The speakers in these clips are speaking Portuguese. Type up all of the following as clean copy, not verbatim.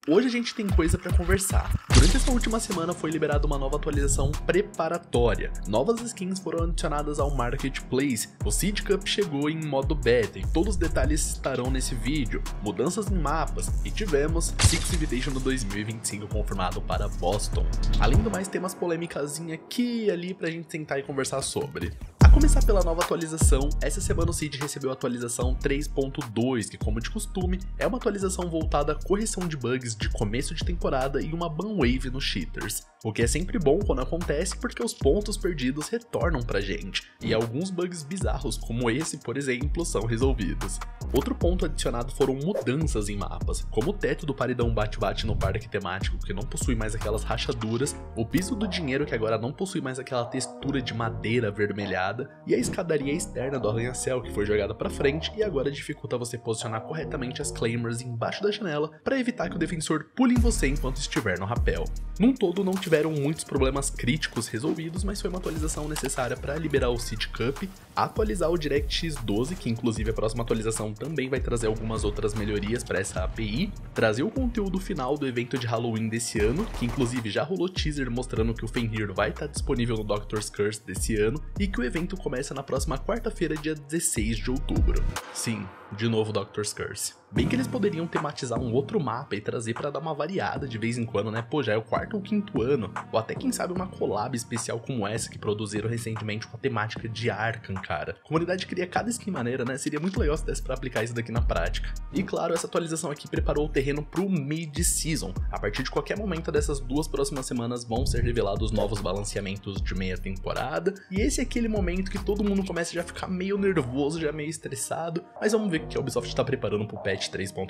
Hoje a gente tem coisa pra conversar. Durante essa última semana foi liberada uma nova atualização preparatória. Novas skins foram adicionadas ao Marketplace, o Seed Cup chegou em modo beta e todos os detalhes estarão nesse vídeo. Mudanças em mapas e tivemos Six Invitational 2025 confirmado para Boston. Além do mais, temas polêmicazinha aqui e ali pra gente sentar e conversar sobre. A começar pela nova atualização, essa semana o Seed recebeu a atualização 3.2, que como de costume, é uma atualização voltada à correção de bugs de começo de temporada e uma ban wave nos cheaters. O que é sempre bom quando acontece porque os pontos perdidos retornam pra gente, e alguns bugs bizarros como esse, por exemplo, são resolvidos. Outro ponto adicionado foram mudanças em mapas, como o teto do paredão bate-bate no parque temático, que não possui mais aquelas rachaduras, o piso do dinheiro, que agora não possui mais aquela textura de madeira avermelhada, e a escadaria externa do arranha-céu, que foi jogada pra frente e agora dificulta você posicionar corretamente as claimers embaixo da janela para evitar que o defensor pule em você enquanto estiver no rapel. Num todo, não tiveram muitos problemas críticos resolvidos, mas foi uma atualização necessária para liberar o Seed Cup, atualizar o DirectX 12, que inclusive a próxima atualização também vai trazer algumas outras melhorias para essa API, trazer o conteúdo final do evento de Halloween desse ano, que inclusive já rolou teaser mostrando que o Fenrir vai estar disponível no Doctor's Curse desse ano, e que o evento começa na próxima quarta-feira, dia 16 de outubro. Sim, de novo Doctor's Curse. Bem que eles poderiam tematizar um outro mapa e trazer pra dar uma variada de vez em quando, né? Pô, já é o quarto ou quinto ano. Ou até quem sabe uma collab especial como essa que produziram recentemente com a temática de Arkham, cara. A comunidade cria cada skin maneira, né? Seria muito legal se desse pra aplicar isso daqui na prática. E claro, essa atualização aqui preparou o terreno pro mid-season. A partir de qualquer momento dessas duas próximas semanas vão ser revelados novos balanceamentos de meia temporada. E esse é aquele momento que todo mundo começa já a ficar meio nervoso, já meio estressado. Mas vamos ver o que a Ubisoft tá preparando pro patch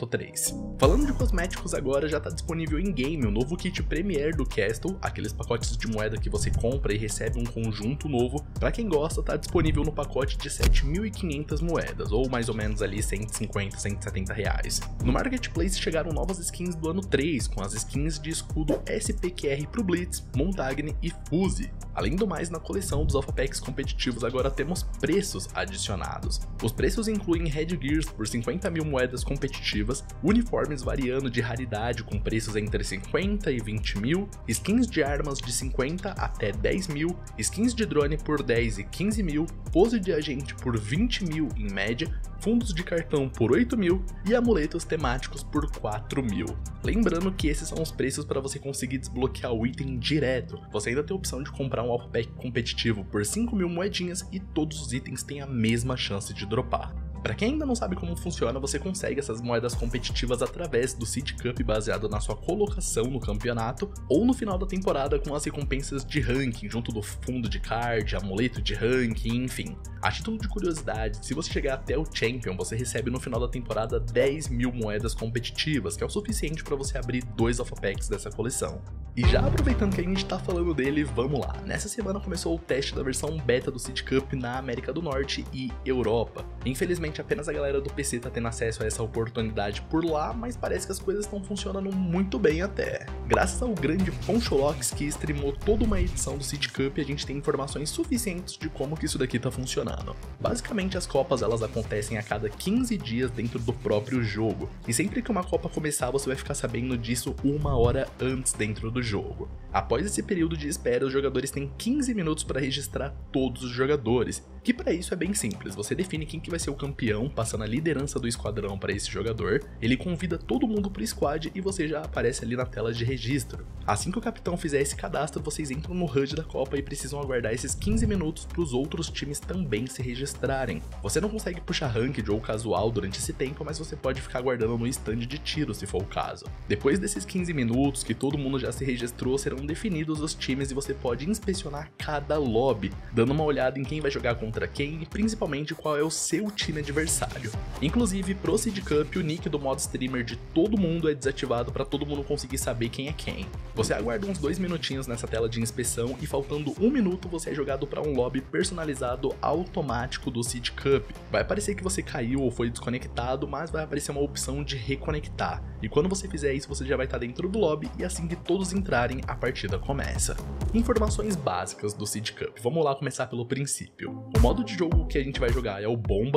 3.3. Falando de cosméticos agora, já tá disponível em game o novo kit Premier do Castle, aqueles pacotes de moeda que você compra e recebe um conjunto novo. Pra quem gosta, tá disponível no pacote de 7.500 moedas, ou mais ou menos ali 150, 170 reais. No Marketplace chegaram novas skins do ano 3, com as skins de escudo SPQR pro Blitz, Montagne e Fuse. Além do mais, na coleção dos Alpha Packs competitivos agora temos preços adicionados. Os preços incluem Headgears por 50.000 moedas competitivas, uniformes variando de raridade com preços entre 50 e 20 mil, skins de armas de 50 até 10 mil, skins de drone por 10 e 15 mil, pose de agente por 20 mil em média, fundos de cartão por 8 mil e amuletos temáticos por 4 mil. Lembrando que esses são os preços para você conseguir desbloquear o item direto. Você ainda tem a opção de comprar um Alpha Pack competitivo por 5.000 moedinhas e todos os itens têm a mesma chance de dropar. Pra quem ainda não sabe como funciona, você consegue essas moedas competitivas através do Seed Cup baseado na sua colocação no campeonato, ou no final da temporada com as recompensas de ranking, junto do fundo de card, amuleto de ranking, enfim. A título de curiosidade, se você chegar até o Champion, você recebe no final da temporada 10.000 moedas competitivas, que é o suficiente para você abrir 2 Alpha Packs dessa coleção. E já aproveitando que a gente tá falando dele, vamos lá. Nessa semana começou o teste da versão beta do Seed Cup na América do Norte e Europa. Infelizmente apenas a galera do PC tá tendo acesso a essa oportunidade por lá, mas parece que as coisas estão funcionando muito bem até. Graças ao grande Poncholox que streamou toda uma edição do Seed Cup, a gente tem informações suficientes de como que isso daqui tá funcionando. Basicamente as copas elas acontecem a cada 15 dias dentro do próprio jogo, e sempre que uma copa começar você vai ficar sabendo disso 1 hora antes dentro do jogo. Após esse período de espera, os jogadores têm 15 minutos para registrar todos os jogadores, que para isso é bem simples. Você define quem que vai ser o campeão, passando a liderança do esquadrão para esse jogador, ele convida todo mundo pro squad e você já aparece ali na tela de registro. Assim que o capitão fizer esse cadastro, vocês entram no HUD da Copa e precisam aguardar esses 15 minutos para os outros times também se registrarem. Você não consegue puxar ranked ou casual durante esse tempo, mas você pode ficar aguardando no stand de tiro se for o caso. Depois desses 15 minutos que todo mundo já se registrou, serão definidos os times e você pode inspecionar cada lobby, dando uma olhada em quem vai jogar contra quem e principalmente qual é o seu time adversário. Inclusive, pro Seed Cup, o nick do modo streamer de todo mundo é desativado para todo mundo conseguir saber quem é quem. Você aguarda uns 2 minutinhos nessa tela de inspeção e faltando 1 minuto você é jogado para um lobby personalizado automático do Seed Cup. Vai aparecer que você caiu ou foi desconectado, mas vai aparecer uma opção de reconectar. E quando você fizer isso, você já vai estar dentro do lobby e assim que todos entrarem, a partida começa. Informações básicas do Seed Cup. Vamos lá começar pelo princípio. O modo de jogo que a gente vai jogar é o Bomba, óbvio.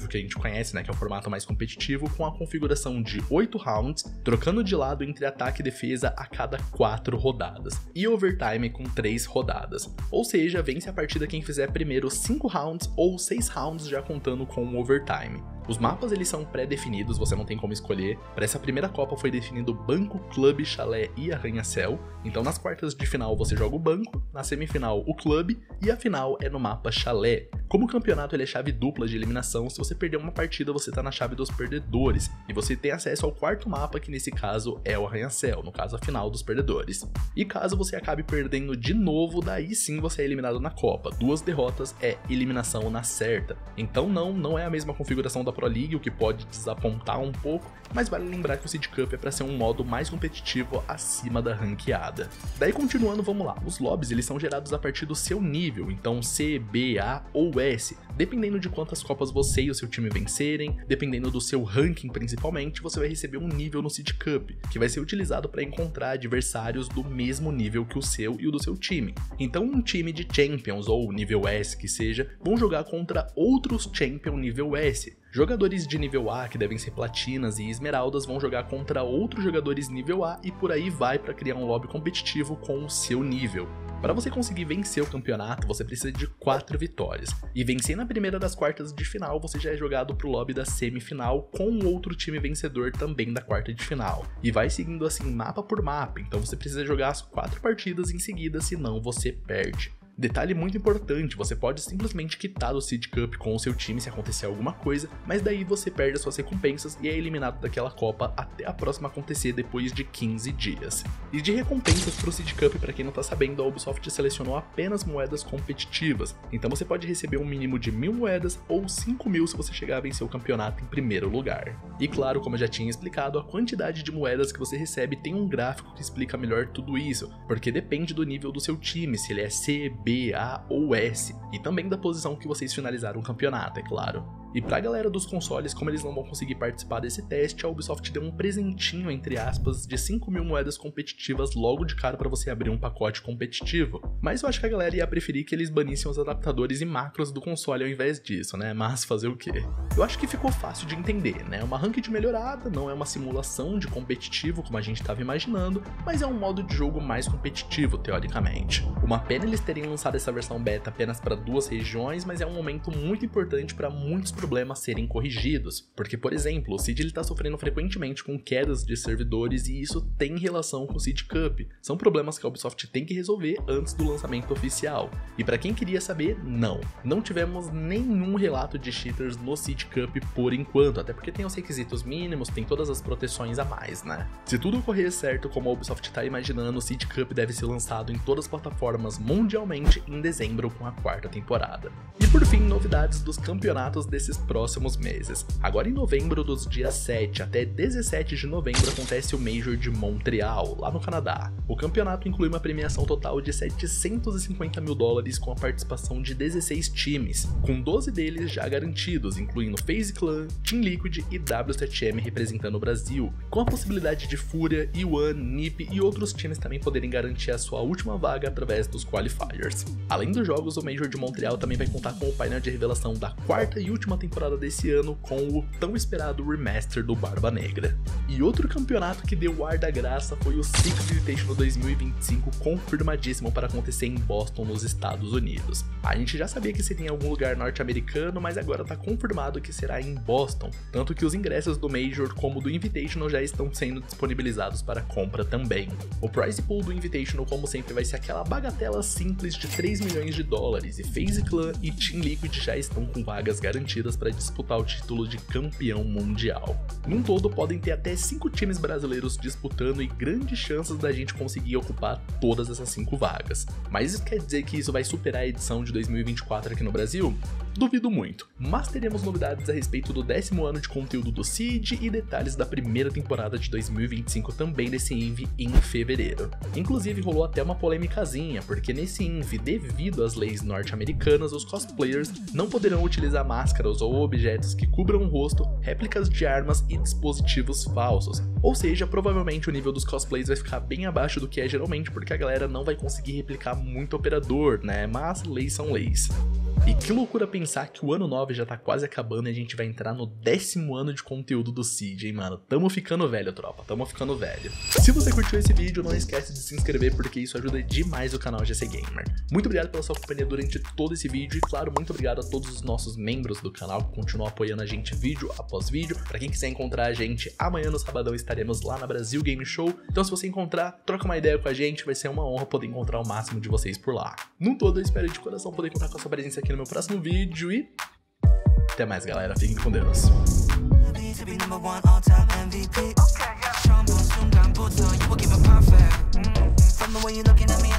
óbvio que a gente conhece, né, que é o formato mais competitivo, com a configuração de 8 rounds, trocando de lado entre ataque e defesa a cada 4 rodadas, e overtime com 3 rodadas. Ou seja, vence a partida quem fizer primeiro 5 rounds ou 6 rounds já contando com o overtime. Os mapas eles são pré-definidos, você não tem como escolher. Para essa primeira Copa foi definido banco, clube, chalé e arranha-céu. Então nas quartas de final você joga o banco, na semifinal o clube e a final é no mapa chalé. Como o campeonato ele é chave dupla de eliminação, se você perder uma partida você tá na chave dos perdedores. E você tem acesso ao quarto mapa, que nesse caso é o arranha-céu, no caso a final dos perdedores. E caso você acabe perdendo de novo, daí sim você é eliminado na Copa. 2 derrotas é eliminação na certa. Então não é a mesma configuração da Pro League, o que pode desapontar um pouco, mas vale lembrar que o Seed Cup é para ser um modo mais competitivo acima da ranqueada. Daí continuando, vamos lá, os lobbies eles são gerados a partir do seu nível, então C, B, A ou S, dependendo de quantas copas você e o seu time vencerem, dependendo do seu ranking principalmente, você vai receber um nível no Seed Cup, que vai ser utilizado para encontrar adversários do mesmo nível que o seu e o do seu time. Então um time de Champions ou nível S que seja, vão jogar contra outros Champion nível S. Jogadores de nível A, que devem ser platinas e esmeraldas, vão jogar contra outros jogadores nível A e por aí vai para criar um lobby competitivo com o seu nível. Para você conseguir vencer o campeonato, você precisa de 4 vitórias. E vencer na primeira das quartas de final, você já é jogado pro lobby da semifinal com outro time vencedor também da quarta de final. E vai seguindo assim mapa por mapa, então você precisa jogar as 4 partidas em seguida, senão você perde. Detalhe muito importante, você pode simplesmente quitar o Seed Cup com o seu time se acontecer alguma coisa, mas daí você perde as suas recompensas e é eliminado daquela Copa até a próxima acontecer depois de 15 dias. E de recompensas pro Seed Cup, para quem não tá sabendo, a Ubisoft selecionou apenas moedas competitivas, então você pode receber um mínimo de 1000 moedas ou 5000 se você chegar a vencer o campeonato em primeiro lugar. E claro, como eu já tinha explicado, a quantidade de moedas que você recebe tem um gráfico que explica melhor tudo isso, porque depende do nível do seu time, se ele é C, B, A ou S, e também da posição que vocês finalizaram o campeonato, é claro. E pra galera dos consoles, como eles não vão conseguir participar desse teste, a Ubisoft deu um presentinho, entre aspas, de 5000 moedas competitivas logo de cara pra você abrir um pacote competitivo. Mas eu acho que a galera ia preferir que eles banissem os adaptadores e macros do console ao invés disso, né? Mas fazer o quê? Eu acho que ficou fácil de entender, né? Uma ranked melhorada, não é uma simulação de competitivo como a gente estava imaginando, mas é um modo de jogo mais competitivo, teoricamente. Uma pena eles terem lançado essa versão beta apenas para 2 regiões, mas é um momento muito importante para muitos problemas serem corrigidos, porque, por exemplo, o Seed está sofrendo frequentemente com quedas de servidores e isso tem relação com o Seed Cup. São problemas que a Ubisoft tem que resolver antes do lançamento oficial. E para quem queria saber, não tivemos nenhum relato de cheaters no Seed Cup por enquanto, até porque tem os requisitos mínimos, tem todas as proteções a mais, né? Se tudo correr certo como a Ubisoft está imaginando, o Seed Cup deve ser lançado em todas as plataformas mundialmente em dezembro com a 4ª temporada. E por fim, novidades dos campeonatos desses próximos meses. Agora em novembro, dos dias 7 até 17 de novembro, acontece o Major de Montreal, lá no Canadá. O campeonato inclui uma premiação total de $750 mil com a participação de 16 times, com 12 deles já garantidos, incluindo FaZe Clan, Team Liquid e W7M representando o Brasil, com a possibilidade de Fúria, E1, NiP e outros times também poderem garantir a sua última vaga através dos qualifiers. Além dos jogos, o Major de Montreal também vai contar com o painel de revelação da 4ª e última temporada desse ano, com o tão esperado remaster do Barba Negra. E outro campeonato que deu o ar da graça foi o Six Invitational 2025, confirmadíssimo para acontecer em Boston, nos Estados Unidos. A gente já sabia que seria em algum lugar norte-americano, mas agora tá confirmado que será em Boston, tanto que os ingressos do Major como do Invitational já estão sendo disponibilizados para compra também. O prize pool do Invitational, como sempre, vai ser aquela bagatela simples de $3 milhões, e FaZe Clan e Team Liquid já estão com vagas garantidas para disputar o título de campeão mundial. Num todo, podem ter até 5 times brasileiros disputando e grandes chances da gente conseguir ocupar todas essas 5 vagas. Mas isso quer dizer que isso vai superar a edição de 2024 aqui no Brasil? Duvido muito, mas teremos novidades a respeito do 10º ano de conteúdo do Seed e detalhes da primeira temporada de 2025 também desse INVE em fevereiro. Inclusive rolou até uma polêmicazinha, porque nesse INVE, devido às leis norte-americanas, os cosplayers não poderão utilizar máscaras ou objetos que cubram o rosto, réplicas de armas e dispositivos falsos. Ou seja, provavelmente o nível dos cosplays vai ficar bem abaixo do que é geralmente, porque a galera não vai conseguir replicar muito operador, né? Mas leis são leis. E que loucura pensar que o ano 9 já tá quase acabando e a gente vai entrar no 10º ano de conteúdo do Seed, hein, mano? Tamo ficando velho, tropa, tamo ficando velho. Se você curtiu esse vídeo, não esquece de se inscrever porque isso ajuda demais o canal GC Gamer. Muito obrigado pela sua companhia durante todo esse vídeo e, claro, muito obrigado a todos os nossos membros do canal que continuam apoiando a gente vídeo após vídeo. Pra quem quiser encontrar a gente, amanhã no sabadão estaremos lá na Brasil Game Show. Então se você encontrar, troca uma ideia com a gente, vai ser uma honra poder encontrar o máximo de vocês por lá. No todo, eu espero de coração poder contar com a sua presença aqui no meu próximo vídeo e até mais, galera. Fiquem com Deus. From the way you're looking at me